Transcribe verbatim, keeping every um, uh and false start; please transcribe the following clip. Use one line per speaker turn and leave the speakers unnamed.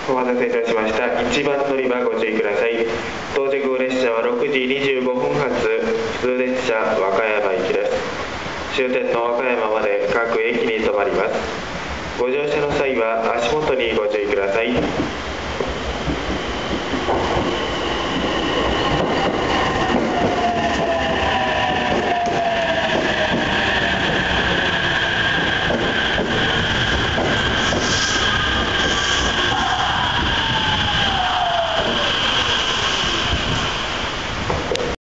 お待たせいたしました。いちばん乗り場ご注意ください。到着後列車はろくじにじゅうごふん発普通列車和歌山行きです。終点の和歌山まで各駅に停まります。ご乗車の際は足元にご注意ください。